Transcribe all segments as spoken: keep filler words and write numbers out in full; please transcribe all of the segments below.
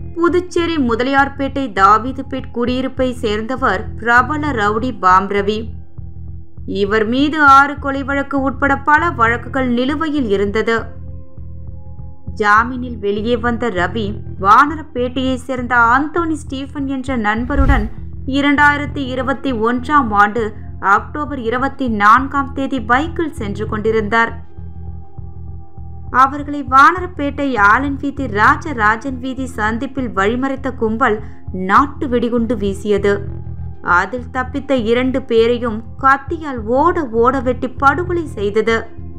புதுச்சேரி முதலியார்பேட்டை தாவீதுபேட் குடியிருப்பை சேர்ந்தவர் பிரபல rowdy bomb Ravi. இவர் மீது ஆறு கொலை வழக்கு உட்பட பல வழக்குகள் நிலுவையில் இருந்தது. ஜாமீனில் வெளியே வந்த ரவி வானரப்பேட்டையை சேர்ந்த ஆந்தோனி ஸ்டீபன் என்ற நண்பருடன் இரண்டாயிரத்தி இருபத்தி ஒன்றாம் ஆண்டு அக்டோபர் இருபத்தி நான்காம் தேதி பைக்கில் சென்று கொண்டிருந்தார். அவர்களை வானரப்பேட்டை ஆலன் வீதி ராஜராஜன் வீதி சந்திப்பில் வழிமறைத்த கும்பல் நாட்டு வெடிகுண்டு வீசியது. அதில் தப்பித்த இரண்டு பேரையும் கத்தியால் ஓட ஓட வெட்டி படுகொலை செய்தது.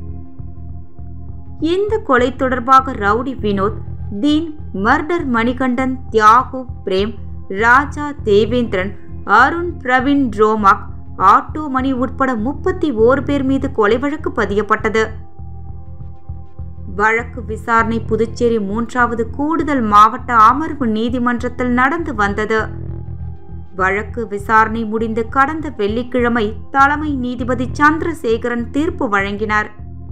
இந்த கொலை தொடர்பாக ரவுடி வினோத், தீன், மர்டர் மணிகண்டன், தியாகு, பிரேம், ராஜா, தேவேந்திரன், அருண், பிரவீன், ரோமாக், ஆட்டோ மணி உட்பட முப்பத்தி ஓரு பேர் மீது கொலை வழக்கு பதியப்பட்டது. வழக்கு விசாரணை புதுச்சேரி மூன்றாவது கூடுதல் மாவட்ட அமர்வு நீதிமன்றத்தில் நடந்து வந்தது. வழக்கு விசாரணை முடிந்து கடந்த வெள்ளிக்கிழமை தலைமை நீதிபதி சந்திரசேகரன் தீர்ப்பு வழங்கினார்.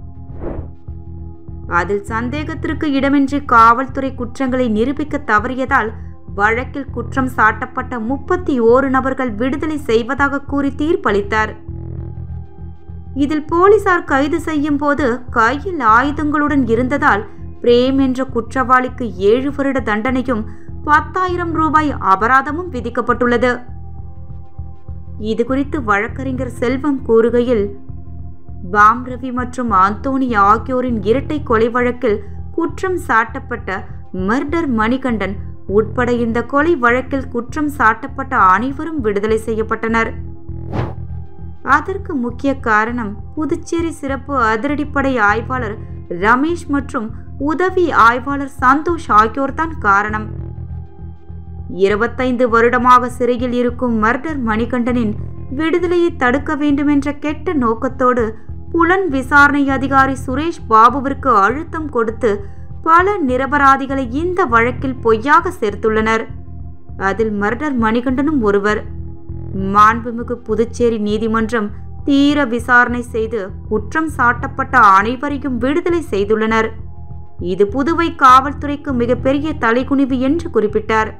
அதில் சந்தேகத்திற்கு இடமின்றி காவல்துறை குற்றங்களை நிரூபிக்க தவறியதால் வழக்கில் குற்றம் சாட்டப்பட்ட முப்பத்தி ஓரு நபர்கள் விடுதலை செய்வதாக கூறி தீர்ப்பளித்தார். இதில் போலீசார் கைது செய்யும் போது கையில் ஆயுதங்களுடன் இருந்ததால் பிரேம் என்ற குற்றவாளிக்கு ஏழு வருட தண்டனையும் பத்தாயிரம் ரூபாய் அபராதமும் விதிக்கப்பட்டுள்ளது. இதுகுறித்து வழக்கறிஞர் செல்வம் கூறுகையில், பாம் ரவி மற்றும் ஆந்தோனி ஆகியோரின் இரட்டை கொலை வழக்கில் குற்றம் சாட்டப்பட்ட மர்டர் மணிகண்டன் உட்பட இந்த கொலை வழக்கில் குற்றம் சாட்டப்பட்ட அனைவரும் விடுதலை செய்யப்பட்டனர். அதற்கு முக்கிய காரணம் புதுச்சேரி சிறப்பு அதிரடிப்படை ஆய்வாளர் ரமேஷ் மற்றும் உதவி ஆய்வாளர் சந்தோஷ் ஆகியோர்தான் காரணம். இருபத்தைந்து வருடமாக சிறையில் இருக்கும் மர்டர் மணிகண்டனின் விடுதலையை தடுக்க வேண்டும் என்ற கெட்ட நோக்கத்தோடு புலன் விசாரணை அதிகாரி சுரேஷ் பாபுவிற்கு அழுத்தம் கொடுத்து பல நிரபராதிகளை இந்த வழக்கில் பொய்யாக சேர்த்துள்ளனர். அதில் மர்டர் மணிகண்டனும் ஒருவர். மாண்புமிகு புதுச்சேரி நீதிமன்றம் தீர விசாரணை செய்து குற்றம் சாட்டப்பட்ட அனைவரையும் விடுதலை செய்துள்ளனர். இது புதுவை காவல்துறைக்கு மிகப்பெரிய தலைகுனிவு என்று குறிப்பிட்டார்.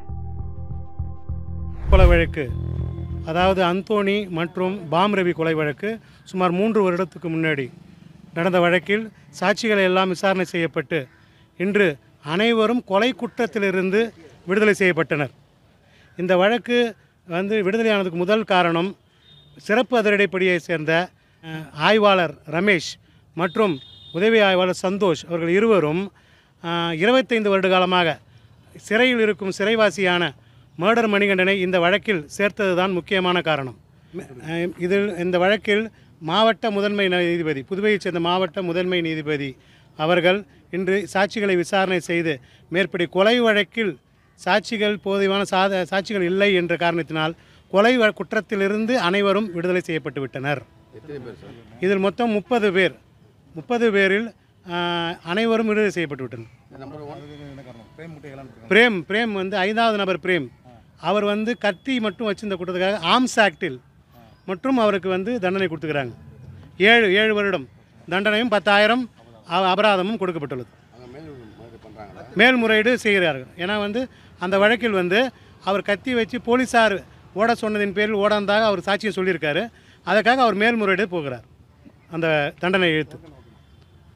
கொலை வழக்கு, அதாவது அந்தோனி மற்றும் பாம் ரவி கொலை வழக்கு சுமார் மூன்று வருடத்துக்கு முன்னாடி நடந்த வழக்கில் சாட்சிகள் எல்லாம் விசாரணை செய்யப்பட்டு இன்று அனைவரும் கொலை குற்றத்திலிருந்து விடுதலை செய்யப்பட்டனர். இந்த வழக்கு வந்து விடுதலையானதுக்கு முதல் காரணம் சிறப்பு அதிரடிப்படையை சேர்ந்த ஆய்வாளர் ரமேஷ் மற்றும் உதவி ஆய்வாளர் சந்தோஷ் அவர்கள் இருவரும் இருபத்தைந்து வருட காலமாக சிறையில் இருக்கும் சிறைவாசியான மர்டர் மணிகண்டனை இந்த வழக்கில் சேர்த்தது தான் முக்கியமான காரணம். இதில் இந்த வழக்கில் மாவட்ட முதன்மை நீதிபதி, புதுவையைச் சேர்ந்த மாவட்ட முதன்மை நீதிபதி அவர்கள் இன்று சாட்சிகளை விசாரணை செய்து மேற்படி கொலை வழக்கில் சாட்சிகள் போதுமான சாத சாட்சிகள் இல்லை என்ற காரணத்தினால் கொலை குற்றத்திலிருந்து அனைவரும் விடுதலை செய்யப்பட்டு விட்டனர். இதில் மொத்தம் முப்பது பேர் முப்பது பேரில் அனைவரும் விடுதலை செய்யப்பட்டு விட்டனர். பிரேம் பிரேம் வந்து ஐந்தாவது நபர் பிரேம். அவர் வந்து கத்தி மட்டும் வச்சிருந்த குற்றத்துக்காக ஆர்ம்ஸ் ஆக்டில் மற்றும் அவருக்கு வந்து தண்டனை கொடுத்துக்கிறாங்க. ஏழு ஏழு வருடம் தண்டனையும் பத்தாயிரம் அபராதமும் கொடுக்கப்பட்டுள்ளது. மேல்முறையீடு செய்கிறார்கள். ஏன்னா வந்து அந்த வழக்கில் வந்து அவர் கத்தி வச்சு போலீஸார் ஓட சொன்னதின் பேரில் ஓடாந்தாக அவர் சாட்சியம் சொல்லியிருக்காரு. அதுக்காக அவர் மேல்முறையீடு போகிறார் அந்த தண்டனை இழுத்து.